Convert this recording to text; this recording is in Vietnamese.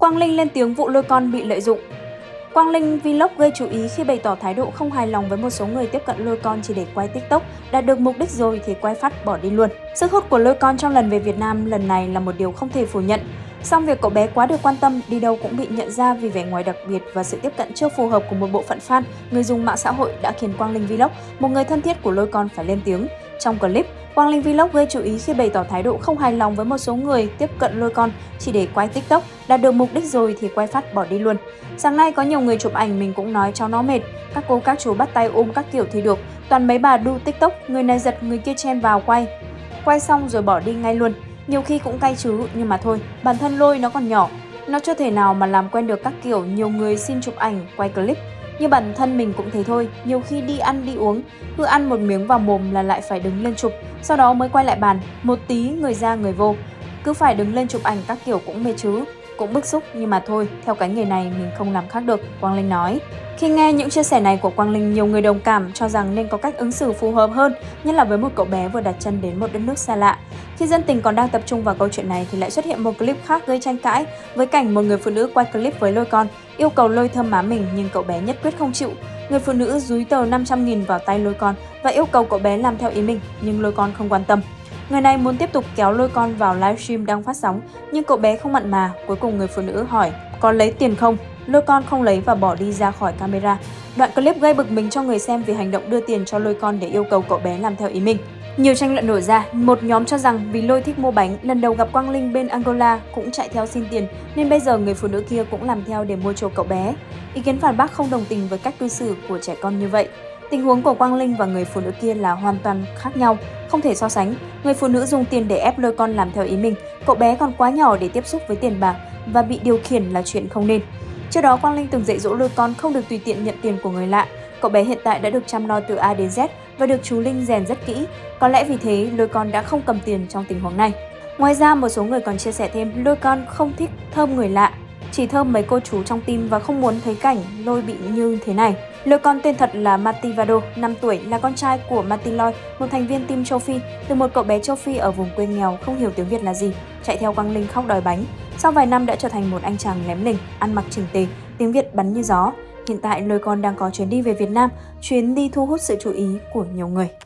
Quang Linh lên tiếng vụ lôi con bị lợi dụng. Quang Linh Vlog gây chú ý khi bày tỏ thái độ không hài lòng với một số người tiếp cận lôi con chỉ để quay TikTok, đạt được mục đích rồi thì quay phát bỏ đi luôn. Sức hút của lôi con trong lần về Việt Nam lần này là một điều không thể phủ nhận. Song việc cậu bé quá được quan tâm, đi đâu cũng bị nhận ra vì vẻ ngoài đặc biệt và sự tiếp cận chưa phù hợp của một bộ phận fan, người dùng mạng xã hội đã khiến Quang Linh Vlog, một người thân thiết của lôi con, phải lên tiếng. Trong clip, Quang Linh Vlog gây chú ý khi bày tỏ thái độ không hài lòng với một số người tiếp cận lôi con chỉ để quay TikTok, đạt được mục đích rồi thì quay phát bỏ đi luôn. Sáng nay có nhiều người chụp ảnh, mình cũng nói cháu nó mệt, các cô các chú bắt tay ôm các kiểu thì được, toàn mấy bà đu TikTok, người này giật người kia chen vào quay xong rồi bỏ đi ngay luôn. Nhiều khi cũng cay chứ, nhưng mà thôi, bản thân lôi nó còn nhỏ, nó chưa thể nào mà làm quen được các kiểu nhiều người xin chụp ảnh, quay clip. Như bản thân mình cũng thế thôi, nhiều khi đi ăn đi uống, cứ ăn một miếng vào mồm là lại phải đứng lên chụp, sau đó mới quay lại bàn, một tí người ra người vô. Cứ phải đứng lên chụp ảnh các kiểu cũng mệt chứ, cũng bức xúc, nhưng mà thôi, theo cái nghề này mình không làm khác được, Quang Linh nói. Khi nghe những chia sẻ này của Quang Linh, nhiều người đồng cảm cho rằng nên có cách ứng xử phù hợp hơn, nhất là với một cậu bé vừa đặt chân đến một đất nước xa lạ. Khi dân tình còn đang tập trung vào câu chuyện này thì lại xuất hiện một clip khác gây tranh cãi với cảnh một người phụ nữ quay clip với lôi con, yêu cầu lôi thơm má mình nhưng cậu bé nhất quyết không chịu. Người phụ nữ dúi tờ 500.000 vào tay lôi con và yêu cầu cậu bé làm theo ý mình, nhưng lôi con không quan tâm. Người này muốn tiếp tục kéo lôi con vào livestream đang phát sóng, nhưng cậu bé không mặn mà. Cuối cùng người phụ nữ hỏi có lấy tiền không? Lôi con không lấy và bỏ đi ra khỏi camera. Đoạn clip gây bực mình cho người xem vì hành động đưa tiền cho lôi con để yêu cầu cậu bé làm theo ý mình. Nhiều tranh luận nổ ra, một nhóm cho rằng vì lôi thích mua bánh, lần đầu gặp Quang Linh bên Angola cũng chạy theo xin tiền, nên bây giờ người phụ nữ kia cũng làm theo để mua chuộc cậu bé. Ý kiến phản bác không đồng tình với cách cư xử của trẻ con như vậy. Tình huống của Quang Linh và người phụ nữ kia là hoàn toàn khác nhau, không thể so sánh. Người phụ nữ dùng tiền để ép lôi con làm theo ý mình, cậu bé còn quá nhỏ để tiếp xúc với tiền bạc và bị điều khiển là chuyện không nên. Trước đó, Quang Linh từng dạy dỗ lôi con không được tùy tiện nhận tiền của người lạ. Cậu bé hiện tại đã được chăm lo từ A đến Z và được chú Linh rèn rất kỹ. Có lẽ vì thế, lôi con đã không cầm tiền trong tình huống này. Ngoài ra, một số người còn chia sẻ thêm lôi con không thích thơm người lạ, chỉ thơm mấy cô chú trong team và không muốn thấy cảnh lôi bị như thế này. Lôi con tên thật là Mati Vado, 5 tuổi, là con trai của Mati Loi, một thành viên team châu Phi, từ một cậu bé châu Phi ở vùng quê nghèo không hiểu tiếng Việt là gì, chạy theo Quang Linh khóc đòi bánh. Sau vài năm đã trở thành một anh chàng lém lỉnh, ăn mặc chỉnh tề, tiếng Việt bắn như gió. Hiện tại lôi con đang có chuyến đi về Việt Nam, chuyến đi thu hút sự chú ý của nhiều người.